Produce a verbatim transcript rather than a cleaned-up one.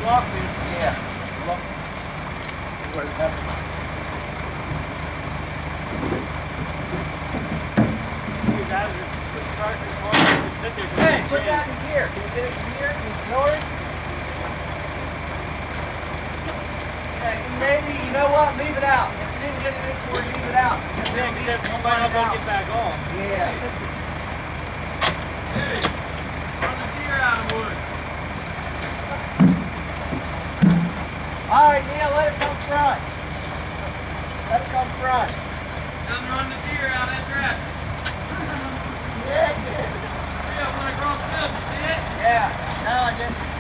locked in. Yeah. Look. See where it's coming. You guys just start this car and sit there. Hey, put that in gear. Can you get it in gear? Can you snore it? Yeah, maybe, you know what? Leave it out. If you didn't get it in for, leave it out. Yeah, because if you might not be able to get back on. Yeah. Hey, run the deer out of wood. All right, Neil, let it come front. Let it come front. Doesn't run the deer out, that's right. Yeah, it did. Yeah, when I crossed the field, you see it? Yeah, now I get